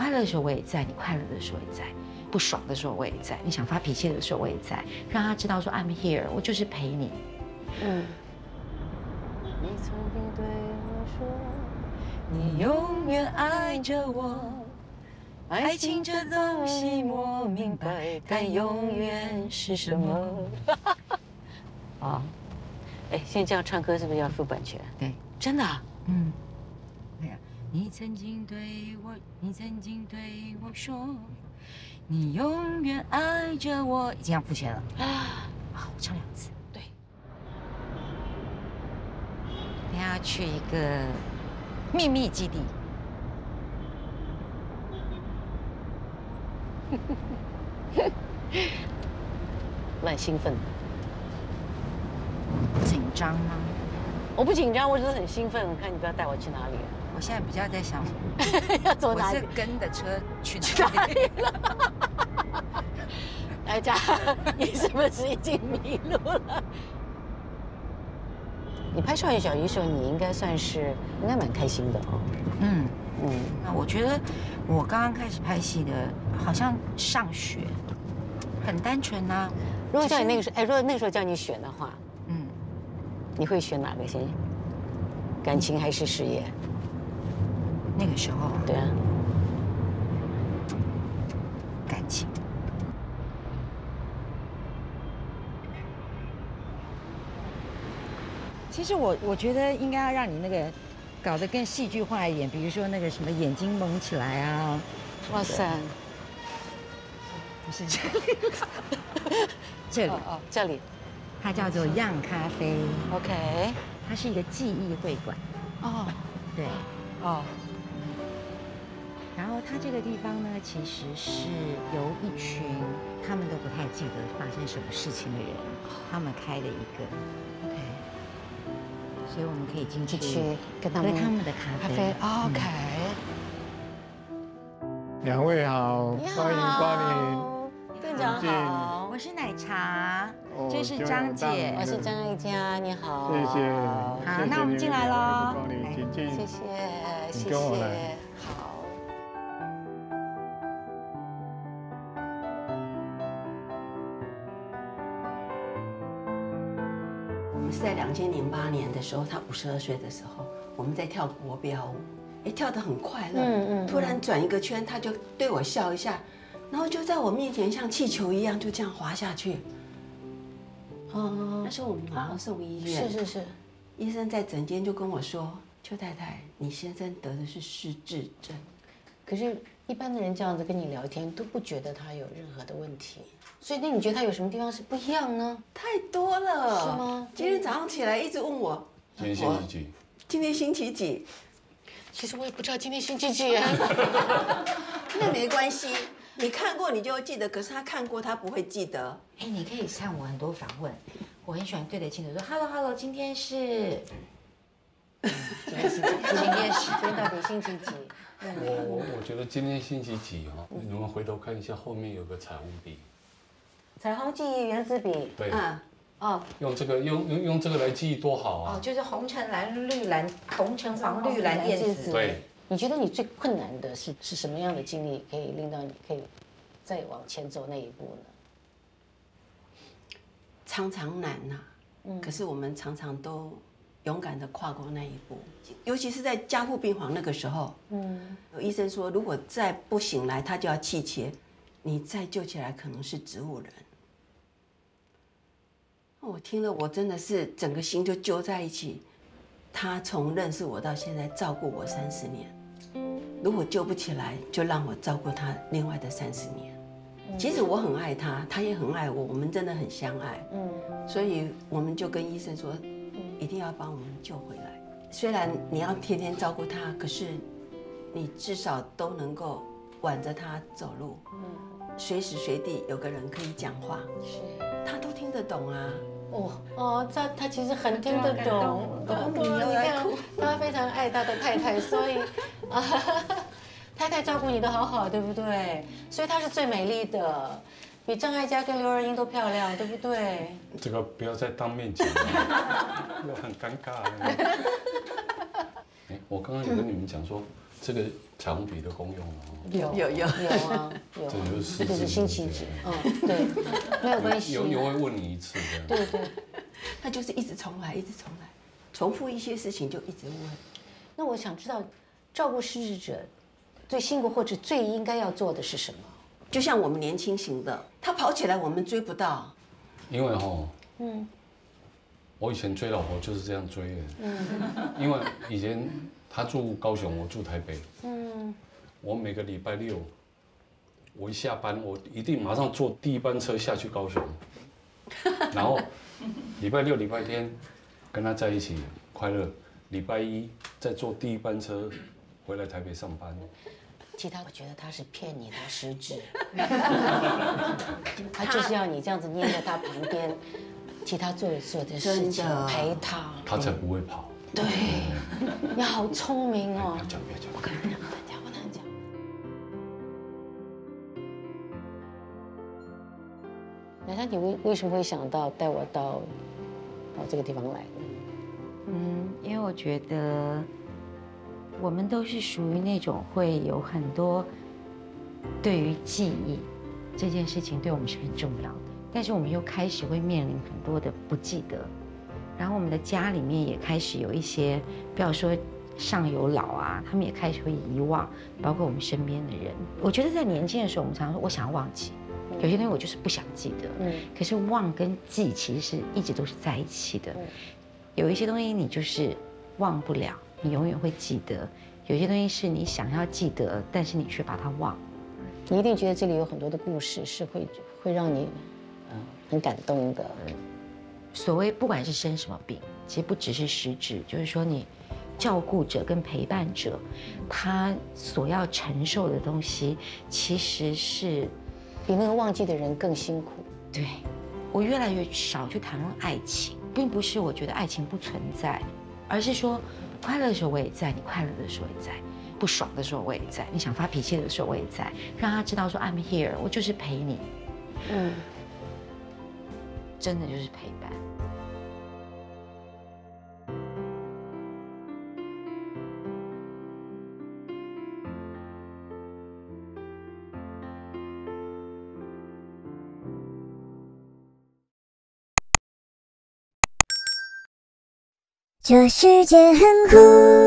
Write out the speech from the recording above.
快乐的时候我也在，你快乐的时候也在，不爽的时候我也在，你想发脾气的时候我也在，让他知道说 I'm here， 我就是陪你。 你曾经对我说， 你永远爱着我，爱情这东西我明白，但永远是什么？ 哦，哎，现在这样唱歌是不是要付版权？ 对， 真的啊？ 哎呀，你曾经对我说，你永远爱着我，已经要付钱了啊！好，我唱2次。 对， 等下要去一个秘密基地。 蛮兴奋的。 紧张吗？ 我不紧张，我只是很兴奋。我看你不要带我去哪里了。 我现在比较在想， 要走我哪里？ 是跟着车去哪里了？ 来家，你是不是已经迷路了？你拍《少女小鱼》的时候，你应该蛮开心的哦。 那我觉得我刚刚开始拍戏的，好像上学，很单纯啊。 如果叫你那个时候，哎，如果那个时候叫你选的话，你会选哪个先？感情还是事业？ 那个时候， 对啊， 感情。其实我觉得应该要让你那个搞得更戏剧化一点，比如说那个什么眼睛蒙起来啊。 哇塞， 不是这里，这里哦，这里它叫做样咖啡， ，OK， 它是一个记忆会馆。 哦， 对， 哦， 然后它这个地方呢，其实是由一群他们都不太记得发生什么事情的人，他们开了一个 ，OK，所以我们可以进去跟他喝他们的咖啡。 ，OK。 2位好， 你好， 欢迎光临。 店长好， 我是奶茶， 哦这是张姐我。是张艾嘉，你好， 谢谢。 好谢谢那我们进来咯光临，请进。 谢谢，谢跟我来谢，好。 我们是在2008年的时候，他52岁的时候，我们在跳国标舞，哎，跳得很快乐，突然转一个圈，他就对我笑一下，然后就在我面前像气球一样就这样滑下去。那时候我们马上送医院， 是， 医生在诊间就跟我说：“邱太太，你先生得的是失智症。” 可是，一般的人这样子跟你聊天，都不觉得他有任何的问题。所以，那你觉得他有什么地方是不一样呢？ 太多了， 是吗？ 今天早上起来一直问我， 今天星期几？ 今天星期几？ 其实我也不知道今天星期几啊。 那没关系，你看过你就会记得，可是他看过他不会记得。 哎，你可以看我很多访问，我很喜欢对得清楚说 “hello， 今天是”， 今天是今天到底星期几？ 我觉得今天星期几哦？你们回头看一下，后面有个彩虹笔。 彩虹记忆原子笔。 对， 哦， 用这个用这个来记忆多好啊！ 就是红橙蓝绿蓝，红橙黄绿蓝靛紫。 对。 你觉得你最困难的是什么样的经历，可以令到你可以再往前走那一步呢？ 常常难呐，可是我们常常都勇敢的跨过那一步，尤其是在加护病房那个时候，有医生说，如果再不醒来，他就要气切，你再救起来可能是植物人。我听了，我真的是整个心就揪在一起。他从认识我到现在照顾我30年，如果救不起来，就让我照顾他另外的30年。其实我很爱他，他也很爱我，我们真的很相爱。所以我们就跟医生说，一定要把我们救回来。虽然你要天天照顾他，可是你至少都能够挽着他走路，随时随地有个人可以讲话，他都听得懂啊。 他其实很听得懂， 你看他非常爱他的太太，所以太太照顾你的好好，对不对？所以她是最美丽的，比张艾嘉跟刘若英都漂亮，对不对？ 这个不要再当面讲了，很尴尬。我刚刚有跟你们讲说， 这个彩虹笔的功用哦。 有啊，有啊， 这就是这就是辛弃疾，对，没有关系。 有会问你一次这样。对， 他就是一直重来，重复一些事情就一直问。 那我想知道，照顾失智者最辛苦或者最应该要做的是什么？ 就像我们年轻型的，他跑起来我们追不到。 因为我以前追老婆就是这样追的。因为以前他住高雄，我住台北。我每个礼拜六，我一下班，我一定马上坐第一班车下去高雄，然后礼拜六、礼拜天跟他在一起快乐，礼拜一再坐第一班车回来台北上班。 其他我觉得他是骗你，他失智，他就是要你这样子黏在他旁边，其他做的事情陪他， 他才不会跑。 对，你好聪明哦！ 不要讲， 不可能讲，不能讲。乃珊，你为什么会想到带我到这个地方来呢？ 因为我觉得我们都是属于那种会有很多对于记忆这件事情对我们是很重要的，但是我们又开始会面临很多的不记得。然后我们的家里面也开始有一些，不要说上有老啊，他们也开始会遗忘，包括我们身边的人。我觉得在年轻的时候，我们常常说我想要忘记，有些东西我就是不想记得。可是忘跟记其实是一直都是在一起的。有一些东西你就是忘不了，你永远会记得；有些东西是你想要记得，但是你却把它忘。 你一定觉得这里有很多的故事是会让你很感动的。 所谓不管是生什么病，其实不只是失智，就是说你照顾者跟陪伴者，他所要承受的东西，其实是比那个忘记的人更辛苦。 对，我越来越少去谈论爱情，并不是我觉得爱情不存在，而是说快乐的时候我也在，你快乐的时候也在，不爽的时候我也在，你想发脾气的时候我也在，让他知道说 I'm here， 我就是陪你。真的就是陪伴。 这世界很酷。